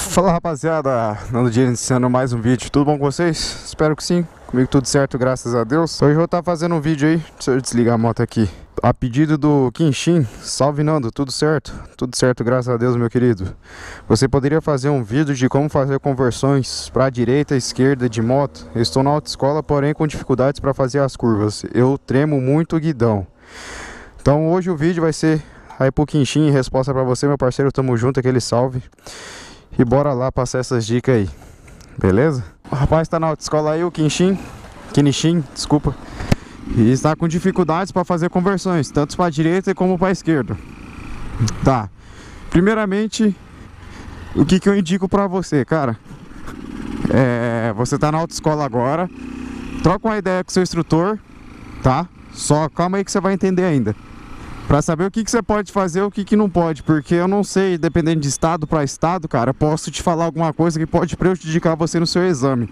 Fala rapaziada, Nando Dia iniciando mais um vídeo, tudo bom com vocês? Espero que sim, comigo tudo certo, graças a Deus. Hoje eu vou estar fazendo um vídeo aí, deixa eu desligar a moto aqui. A pedido do Kinshin, salve Nando, tudo certo? Tudo certo, graças a Deus meu querido. Você poderia fazer um vídeo de como fazer conversões para direita e esquerda de moto? Eu estou na autoescola, porém com dificuldades para fazer as curvas, eu tremo muito o guidão. Então hoje o vídeo vai ser aí pro Kinshin, em resposta para você meu parceiro, tamo junto, aquele salve. E bora lá passar essas dicas aí, beleza? O rapaz tá na autoescola aí, o Kinshin, desculpa. E está com dificuldades para fazer conversões, tanto para a direita como para a esquerda. Tá, primeiramente, o que eu indico para você, cara? Você tá na autoescola agora, troca uma ideia com o seu instrutor, tá? Só calma aí que você vai entender ainda. Pra saber o que você pode fazer e o que não pode. Porque eu não sei, dependendo de estado para estado, cara, posso te falar alguma coisa que pode prejudicar você no seu exame.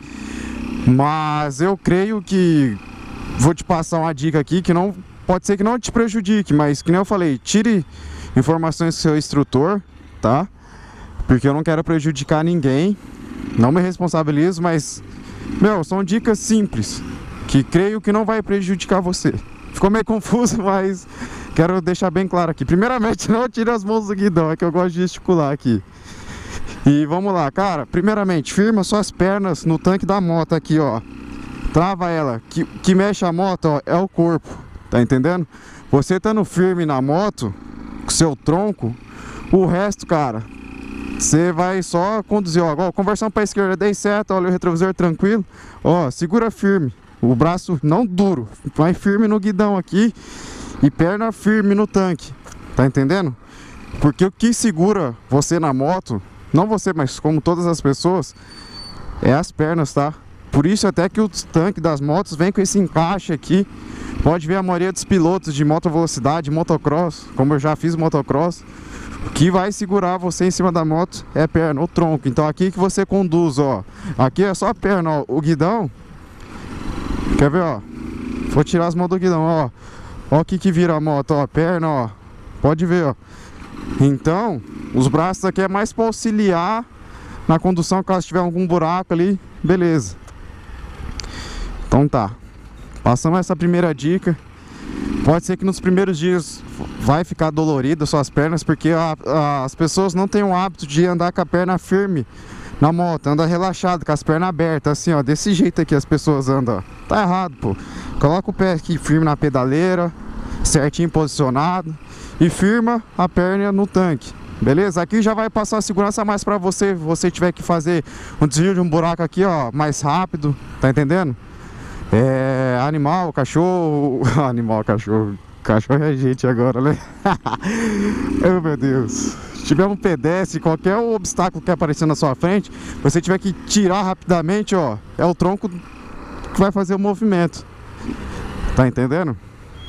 Mas eu creio que vou te passar uma dica aqui que não pode ser que não te prejudique, mas que nem eu falei, tire informações do seu instrutor, tá? Porque eu não quero prejudicar ninguém, não me responsabilizo, mas, meu, são dicas simples que creio que não vai prejudicar você. Ficou meio confuso, mas quero deixar bem claro aqui. Primeiramente, não tire as mãos do guidão, é que eu gosto de gesticular aqui. E vamos lá, cara. Primeiramente, firma suas pernas no tanque da moto aqui, ó. Trava ela. Que mexe a moto, ó, é o corpo. Tá entendendo? Você estando firme na moto, com seu tronco, o resto, cara, você vai só conduzir, ó. Conversão pra esquerda, dei seta, olha o retrovisor tranquilo. Ó, segura firme. O braço não duro, vai firme no guidão aqui e perna firme no tanque, tá entendendo? Porque o que segura você na moto, não você, mas como todas as pessoas, é as pernas, tá? Por isso até que o tanque das motos vem com esse encaixe aqui. Pode ver a maioria dos pilotos de moto velocidade, motocross, como eu já fiz motocross, o que vai segurar você em cima da moto é a perna, o tronco. Então aqui que você conduz, ó, aqui é só a perna, ó, o guidão. Quer ver, ó? Vou tirar as mãos do guidão, ó. Ó o que vira a moto, ó. Perna, ó. Pode ver, ó. Então, os braços aqui é mais para auxiliar na condução, caso tiver algum buraco ali. Beleza. Então tá. Passamos essa primeira dica. Pode ser que nos primeiros dias vai ficar dolorido suas pernas, porque as pessoas não têm o hábito de andar com a perna firme na moto, anda relaxado, com as pernas abertas, assim, ó, desse jeito aqui as pessoas andam, ó. Tá errado, pô. Coloca o pé aqui firme na pedaleira, certinho posicionado, e firma a perna no tanque, beleza? Aqui já vai passar a segurança mais pra você, se você tiver que fazer um desvio de um buraco aqui, ó, mais rápido, tá entendendo? Animal, cachorro, animal, cachorro é gente agora, né? Oh, meu Deus. Se tiver um pedestre, qualquer obstáculo que aparecer na sua frente, você tiver que tirar rapidamente, ó, é o tronco que vai fazer o movimento. Tá entendendo?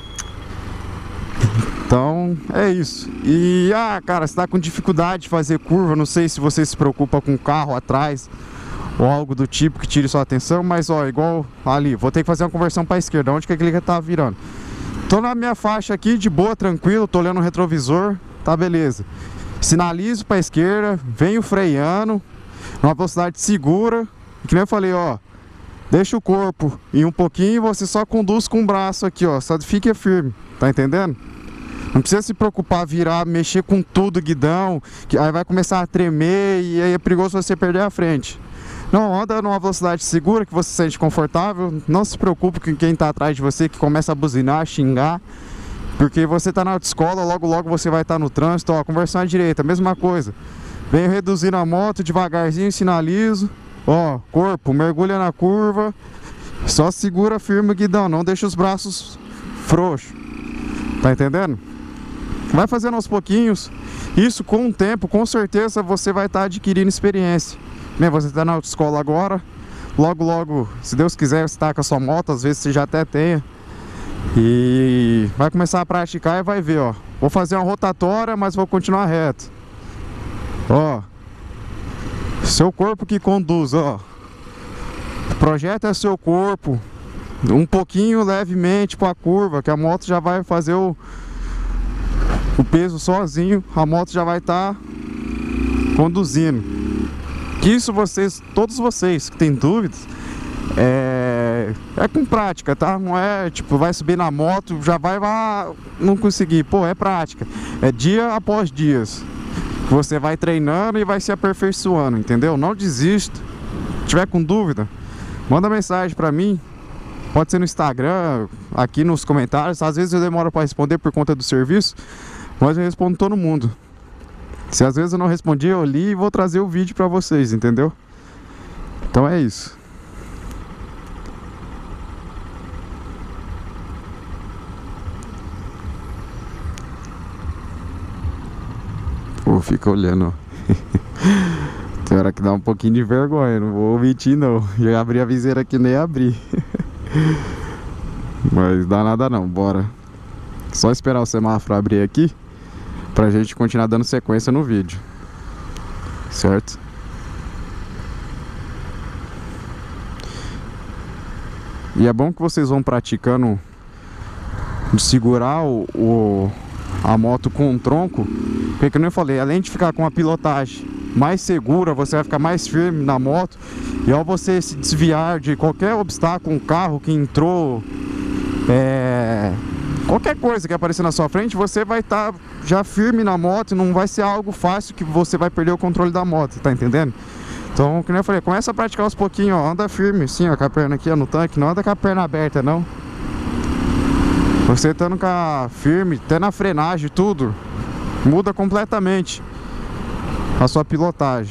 Então, é isso. E, cara, você tá com dificuldade de fazer curva, não sei se você se preocupa com o carro atrás ou algo do tipo que tire sua atenção, mas, ó, igual ali, vou ter que fazer uma conversão pra esquerda, onde que ele tá virando? Tô na minha faixa aqui, de boa, tranquilo, tô olhando o retrovisor, tá beleza. Sinalizo para a esquerda, venho freando, numa velocidade segura, que nem eu falei, ó, deixa o corpo ir um pouquinho e você só conduz com o braço aqui, ó, só fica firme, tá entendendo? Não precisa se preocupar, virar, mexer com tudo, guidão, que aí vai começar a tremer e aí é perigoso você perder a frente. Não, anda numa velocidade segura, que você se sente confortável, não se preocupe com quem tá atrás de você, que começa a buzinar, xingar. Porque você tá na autoescola, logo logo você vai estar no trânsito, ó, conversão à direita, mesma coisa. Venho reduzindo a moto, devagarzinho, sinalizo, ó, corpo, mergulha na curva, só segura firme o guidão, não deixa os braços frouxos, tá entendendo? Vai fazendo aos pouquinhos, isso com o tempo, com certeza você vai estar adquirindo experiência. Você tá na autoescola agora, logo logo, se Deus quiser, você tá com a sua moto, às vezes você já até tenha. E vai começar a praticar e vai ver, ó. Vou fazer uma rotatória, mas vou continuar reto. Ó. Seu corpo que conduz, ó. Projeta seu corpo um pouquinho levemente para a curva, que a moto já vai fazer o peso sozinho. A moto já vai estar conduzindo. Isso vocês, todos vocês que têm dúvidas, é com prática, tá? Não é tipo, vai subir na moto, já vai lá, não conseguir. Pô, é prática. É dia após dias. Você vai treinando e vai se aperfeiçoando, entendeu? Não desista. Se tiver com dúvida, manda mensagem pra mim. Pode ser no Instagram, aqui nos comentários. Às vezes eu demoro pra responder por conta do serviço, mas eu respondo todo mundo. Se às vezes eu não respondi, eu li e vou trazer o vídeo pra vocês, entendeu? Então é isso. Pô, fica olhando. Tem hora que dá um pouquinho de vergonha, não vou omitir não. Já abri a viseira aqui, nem abri. Mas dá nada não, bora. Só esperar o semáforo abrir aqui pra gente continuar dando sequência no vídeo. Certo? E é bom que vocês vão praticando de segurar a moto com o tronco. Porque como eu falei, além de ficar com a pilotagem mais segura, você vai ficar mais firme na moto. E ao você se desviar de qualquer obstáculo, um carro que entrou, qualquer coisa que aparecer na sua frente, você vai estar já firme na moto. Não vai ser algo fácil que você vai perder o controle da moto, tá entendendo? Então, como eu falei, começa a praticar aos pouquinhos, ó, anda firme assim, ó, com a perna aqui, ó, no tanque, não anda com a perna aberta, não. Você estando com a firme, até na frenagem, tudo, muda completamente a sua pilotagem.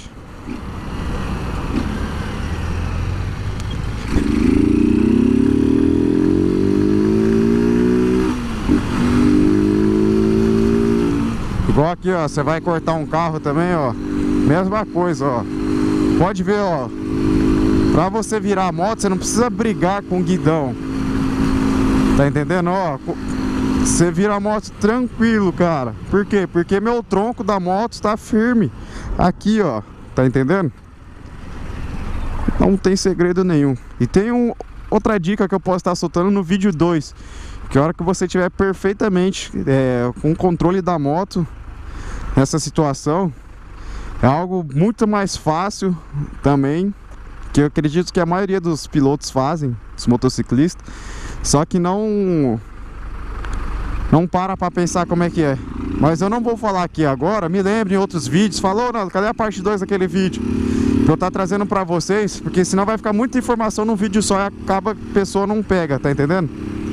Igual aqui, ó, você vai cortar um carro também, ó, mesma coisa, ó. Pode ver, ó, pra você virar a moto, você não precisa brigar com o guidão. Tá entendendo, ó? Você vira a moto tranquilo, cara. Por quê? Porque meu tronco da moto está firme aqui, ó. Tá entendendo? Não tem segredo nenhum. E tem outra dica que eu posso estar soltando no vídeo 2. Que a hora que você tiver perfeitamente com o controle da moto nessa situação, é algo muito mais fácil também, que eu acredito que a maioria dos pilotos fazem, os motociclistas. Só que não para pra pensar como é que é. Mas eu não vou falar aqui agora. Me lembre em outros vídeos. Falou, não, cadê a parte 2 daquele vídeo? Que eu tá trazendo pra vocês. Porque senão vai ficar muita informação num vídeo só e acaba a pessoa não pega, tá entendendo?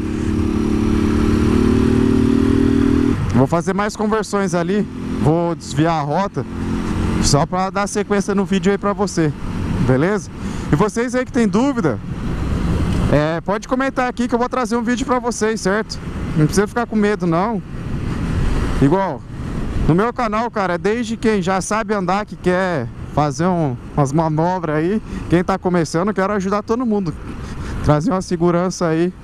Vou fazer mais conversões ali. Vou desviar a rota, só pra dar sequência no vídeo aí pra você. Beleza? E vocês aí que tem dúvida, pode comentar aqui que eu vou trazer um vídeo pra vocês, certo? Não precisa ficar com medo, não. Igual, no meu canal, cara, é desde quem já sabe andar, que quer fazer umas manobras aí. Quem tá começando, eu quero ajudar todo mundo. Trazer uma segurança aí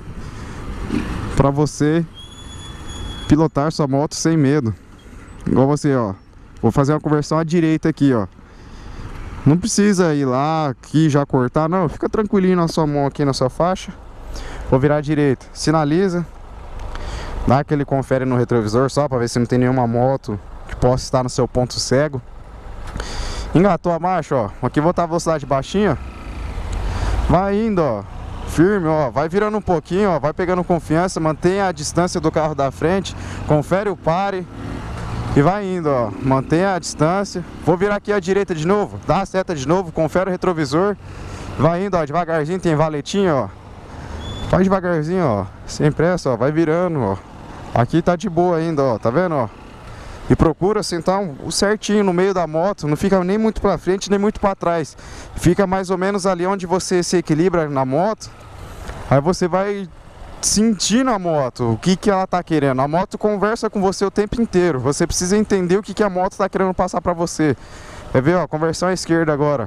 pra você pilotar sua moto sem medo. Igual você, ó. Vou fazer uma conversão à direita aqui, ó. Não precisa ir lá, aqui, já cortar, não. Fica tranquilinho na sua mão aqui, na sua faixa. Vou virar à direita. Sinaliza. Dá aquele confere no retrovisor só pra ver se não tem nenhuma moto que possa estar no seu ponto cego. Engatou a marcha, ó. Aqui vou botar a velocidade baixinha. Vai indo, ó. Firme, ó. Vai virando um pouquinho, ó. Vai pegando confiança. Mantenha a distância do carro da frente. Confere o pare. E vai indo, ó. Mantenha a distância. Vou virar aqui à direita de novo. Dá a seta de novo. Confere o retrovisor. Vai indo, ó. Devagarzinho. Tem valetinho, ó. Vai devagarzinho, ó. Sem pressa, ó. Vai virando, ó. Aqui tá de boa ainda, ó. Tá vendo, ó? E procura sentar certinho no meio da moto. Não fica nem muito pra frente, nem muito pra trás. Fica mais ou menos ali onde você se equilibra na moto. Aí você vai sentindo a moto, o que ela tá querendo. A moto conversa com você o tempo inteiro. Você precisa entender o que a moto tá querendo passar pra você. Quer ver, ó? Conversão à esquerda agora.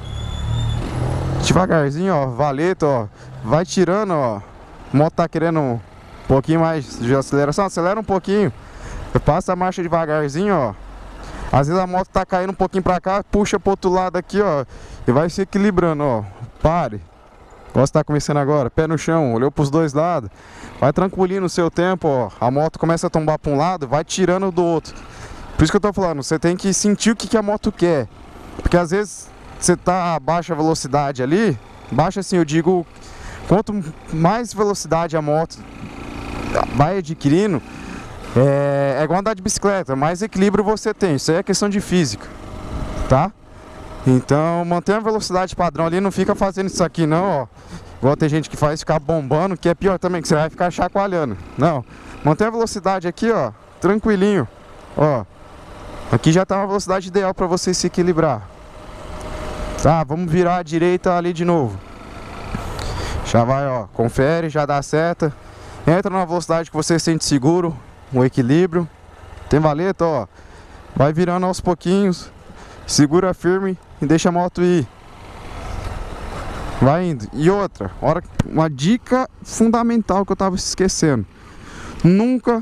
Devagarzinho, ó. Valeta, ó. Vai tirando, ó. A moto tá querendo um pouquinho mais de aceleração. Acelera um pouquinho. Passa a marcha devagarzinho, ó. Às vezes a moto tá caindo um pouquinho pra cá. Puxa pro outro lado aqui, ó. E vai se equilibrando, ó. Pare. Você tá começando agora. Pé no chão. Olhou pros dois lados. Vai tranquilinho no seu tempo, ó. A moto começa a tombar pra um lado. Vai tirando do outro. Por isso que eu tô falando. Você tem que sentir o que a moto quer. Porque às vezes você tá a baixa velocidade ali, baixa assim, eu digo, quanto mais velocidade a moto vai adquirindo, é igual andar de bicicleta, mais equilíbrio você tem, isso aí é questão de física, tá? Então mantém a velocidade padrão ali, não fica fazendo isso aqui não, ó. Igual tem gente que faz ficar bombando, que é pior também, que você vai ficar chacoalhando. Não, mantém a velocidade aqui, ó, tranquilinho, ó. Aqui já tá uma velocidade ideal para você se equilibrar. Tá, vamos virar à direita ali de novo. Já vai, ó, confere, já dá seta. Entra numa velocidade que você sente seguro, um equilíbrio. Tem valeta, ó. Vai virando aos pouquinhos. Segura firme e deixa a moto ir. Vai indo. E outra, uma dica fundamental que eu tava esquecendo. Nunca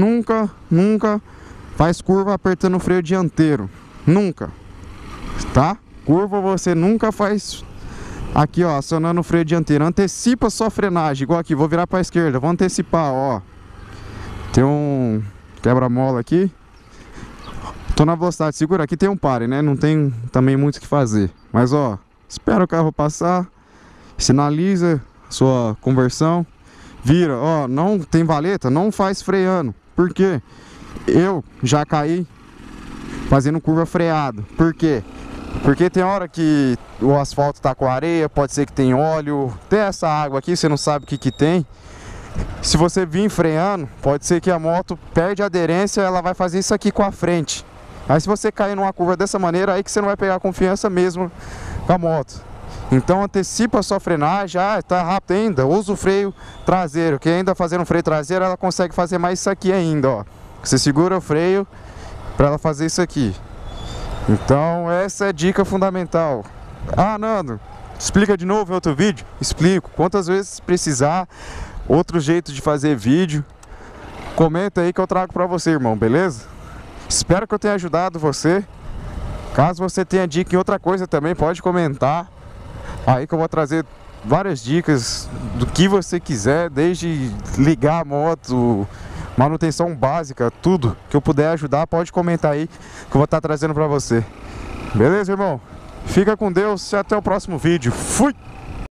faz curva apertando o freio dianteiro. Nunca. Tá? Curva você nunca faz aqui, ó, acionando o freio dianteiro. Antecipa sua frenagem. Igual aqui, vou virar pra esquerda. Vou antecipar, ó. Tem um quebra-mola aqui. Tô na velocidade, segura. Aqui tem um pare, né? Não tem também muito o que fazer. Mas, ó, espera o carro passar. Sinaliza sua conversão. Vira, ó, não tem valeta, não faz freando. Por quê? Eu já caí fazendo curva freado. Por quê? Porque tem hora que o asfalto tá com areia, pode ser que tem óleo, tem essa água aqui, você não sabe o que que tem. Se você vir freando, pode ser que a moto perde a aderência, ela vai fazer isso aqui com a frente. Aí se você cair numa curva dessa maneira, aí que você não vai pegar confiança mesmo com a moto. Então antecipa a sua frenagem, tá rápido ainda, usa o freio traseiro, que ainda fazendo freio traseiro ela consegue fazer mais isso aqui ainda, ó. Você segura o freio para ela fazer isso aqui. Então essa é a dica fundamental. Ah, Nando, explica de novo em outro vídeo? Explico, quantas vezes precisar, outro jeito de fazer vídeo, comenta aí que eu trago para você, irmão, beleza? Espero que eu tenha ajudado você. Caso você tenha dica em outra coisa também, pode comentar aí que eu vou trazer várias dicas do que você quiser, desde ligar a moto, manutenção básica, tudo que eu puder ajudar, pode comentar aí que eu vou estar trazendo pra você. Beleza, irmão? Fica com Deus e até o próximo vídeo. Fui!